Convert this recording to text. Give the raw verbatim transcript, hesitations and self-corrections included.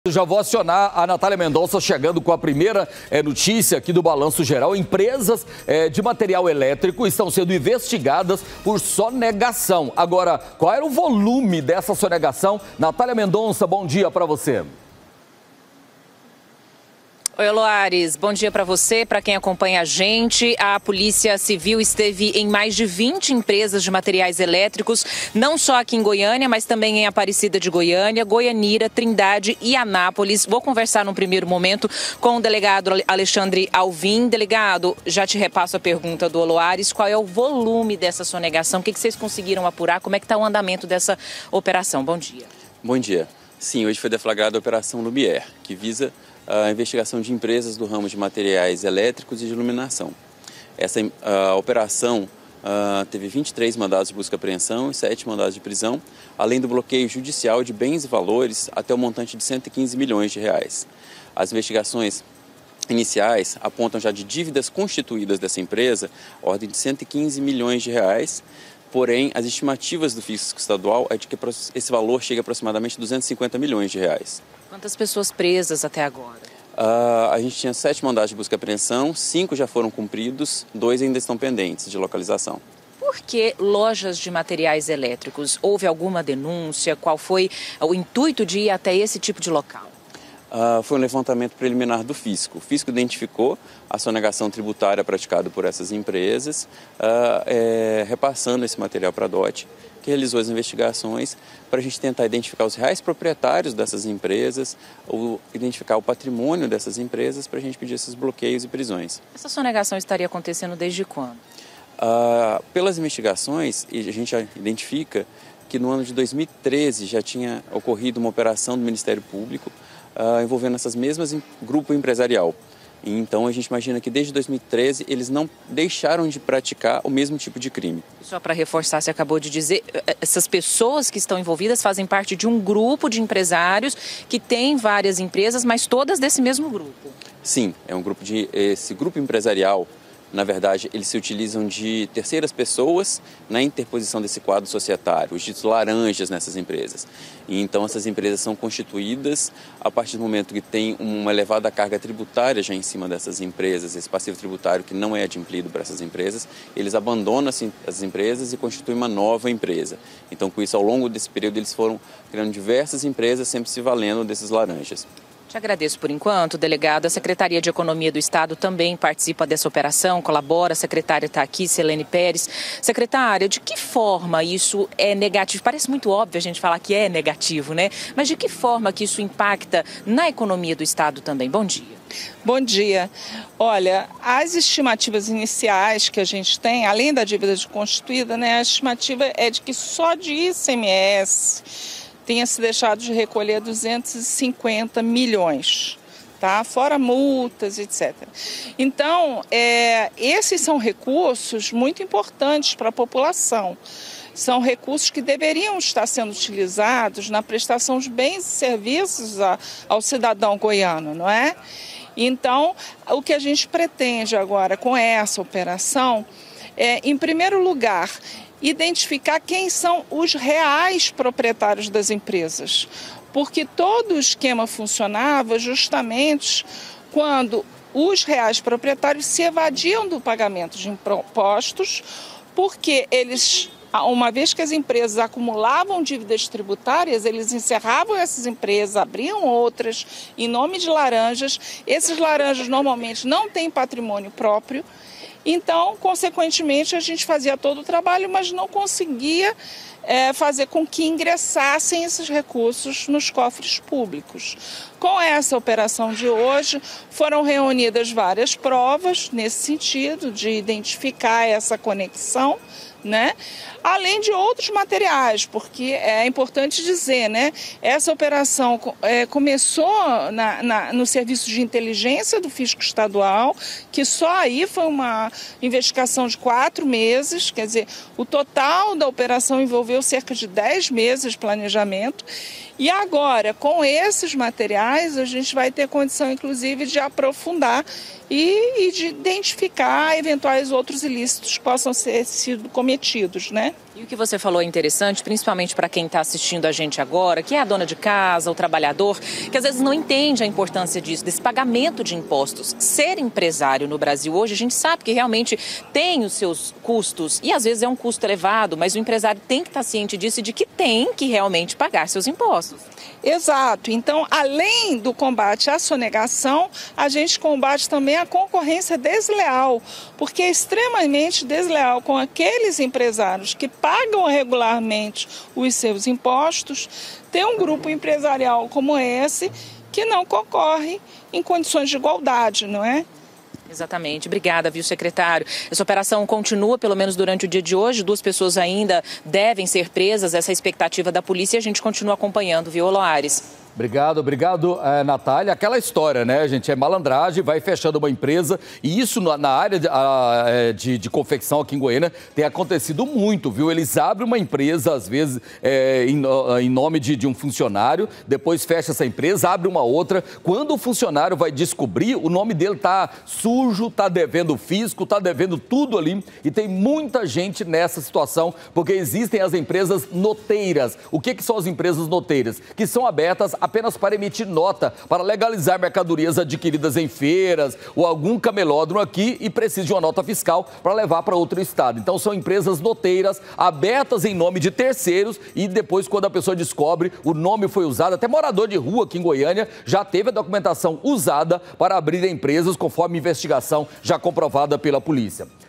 Eu já vou acionar a Natália Mendonça chegando com a primeira é, notícia aqui do Balanço Geral. Empresas é, de material elétrico estão sendo investigadas por sonegação. Agora, qual era o volume dessa sonegação? Natália Mendonça, bom dia para você. Oi, Loares, bom dia para você, para quem acompanha a gente. A Polícia Civil esteve em mais de vinte empresas de materiais elétricos, não só aqui em Goiânia, mas também em Aparecida de Goiânia, Goianira, Trindade e Anápolis. Vou conversar num primeiro momento com o delegado Alexandre Alvim. Delegado, já te repasso a pergunta do Loares, qual é o volume dessa sonegação? O que vocês conseguiram apurar? Como é que está o andamento dessa operação? Bom dia. Bom dia. Sim, hoje foi deflagrada a Operação Lumière, que visa a investigação de empresas do ramo de materiais elétricos e de iluminação. Essa a operação a, teve vinte e três mandados de busca e apreensão e sete mandados de prisão, além do bloqueio judicial de bens e valores até o montante de cento e quinze milhões de reais. As investigações iniciais apontam já de dívidas constituídas dessa empresa, ordem de cento e quinze milhões de reais. Porém, as estimativas do fisco estadual é de que esse valor chega a aproximadamente duzentos e cinquenta milhões de reais. Quantas pessoas presas até agora? Uh, a gente tinha sete mandados de busca e apreensão, cinco já foram cumpridos, dois ainda estão pendentes de localização. Por que lojas de materiais elétricos? Houve alguma denúncia? Qual foi o intuito de ir até esse tipo de local? Uh, foi um levantamento preliminar do fisco. O fisco identificou a sonegação tributária praticada por essas empresas, uh, é, repassando esse material para a D O T, que realizou as investigações para a gente tentar identificar os reais proprietários dessas empresas, ou identificar o patrimônio dessas empresas para a gente pedir esses bloqueios e prisões. Essa sonegação estaria acontecendo desde quando? Uh, pelas investigações, a gente já identifica que no ano de dois mil e treze já tinha ocorrido uma operação do Ministério Público Uh, envolvendo essas mesmas em, grupo empresarial. E, então a gente imagina que desde dois mil e treze eles não deixaram de praticar o mesmo tipo de crime. Só para reforçar, você acabou de dizer, essas pessoas que estão envolvidas fazem parte de um grupo de empresários que tem várias empresas, mas todas desse mesmo grupo. Sim, é um grupo de esse grupo empresarial. Na verdade, eles se utilizam de terceiras pessoas na interposição desse quadro societário, os ditos laranjas nessas empresas. E então, essas empresas são constituídas a partir do momento que tem uma elevada carga tributária já em cima dessas empresas, esse passivo tributário que não é adimplido para essas empresas, eles abandonam as empresas e constituem uma nova empresa. Então, com isso, ao longo desse período, eles foram criando diversas empresas, sempre se valendo desses laranjas. Te agradeço por enquanto, delegado. A Secretaria de Economia do Estado também participa dessa operação, colabora. A secretária está aqui, Selene Pérez. Secretária, de que forma isso é negativo? Parece muito óbvio a gente falar que é negativo, né? Mas de que forma que isso impacta na economia do Estado também? Bom dia. Bom dia. Olha, as estimativas iniciais que a gente tem, além da dívida constituída, né, a estimativa é de que só de I C M S tenha se deixado de recolher duzentos e cinquenta milhões, tá? Fora multas, etcétera. Então, é, esses são recursos muito importantes para a população. São recursos que deveriam estar sendo utilizados na prestação de bens e serviços a, ao cidadão goiano, não é? Então, o que a gente pretende agora com essa operação é, em primeiro lugar, identificar quem são os reais proprietários das empresas, porque todo o esquema funcionava justamente quando os reais proprietários se evadiam do pagamento de impostos, porque eles, uma vez que as empresas acumulavam dívidas tributárias, eles encerravam essas empresas, abriam outras em nome de laranjas. Esses laranjas normalmente não têm patrimônio próprio. Então, consequentemente, a gente fazia todo o trabalho, mas não conseguia é, fazer com que ingressassem esses recursos nos cofres públicos. Com essa operação de hoje, foram reunidas várias provas nesse sentido, de identificar essa conexão, né? Além de outros materiais, porque é importante dizer, né? Essa operação é, começou na, na, no serviço de inteligência do fisco estadual, que só aí foi uma investigação de quatro meses, quer dizer, o total da operação envolveu cerca de dez meses de planejamento. E agora, com esses materiais, a gente vai ter condição, inclusive, de aprofundar e, e de identificar eventuais outros ilícitos que possam ser sido cometidos, né? E o que você falou é interessante, principalmente para quem está assistindo a gente agora, que é a dona de casa, o trabalhador, que às vezes não entende a importância disso, desse pagamento de impostos. Ser empresário no Brasil hoje, a gente sabe que realmente tem os seus custos e às vezes é um custo elevado, mas o empresário tem que estar ciente disso e de que tem que realmente pagar seus impostos. Exato. Então, além do combate à sonegação, a gente combate também a concorrência desleal, porque é extremamente desleal com aqueles empresários que pagam regularmente os seus impostos, ter um grupo empresarial como esse que não concorre em condições de igualdade, não é? Exatamente. Obrigada, viu, secretário? Essa operação continua, pelo menos durante o dia de hoje. Duas pessoas ainda devem ser presas. Essa é a expectativa da polícia e a gente continua acompanhando, viu, Loares? Obrigado, obrigado, é, Natália. Aquela história, né, gente? É malandragem, vai fechando uma empresa e isso na, na área de, a, de, de confecção aqui em Goiânia tem acontecido muito, viu? Eles abrem uma empresa, às vezes, é, em, em nome de, de um funcionário, depois fecha essa empresa, abre uma outra. Quando o funcionário vai descobrir, o nome dele tá sujo, tá devendo fisco, tá devendo tudo ali e tem muita gente nessa situação porque existem as empresas noteiras. O que, que são as empresas noteiras? Que são abertas apenas para emitir nota, para legalizar mercadorias adquiridas em feiras ou algum camelódromo aqui e precisa de uma nota fiscal para levar para outro estado. Então são empresas noteiras abertas em nome de terceiros e depois quando a pessoa descobre o nome foi usado, até morador de rua aqui em Goiânia já teve a documentação usada para abrir empresas conforme investigação já comprovada pela polícia.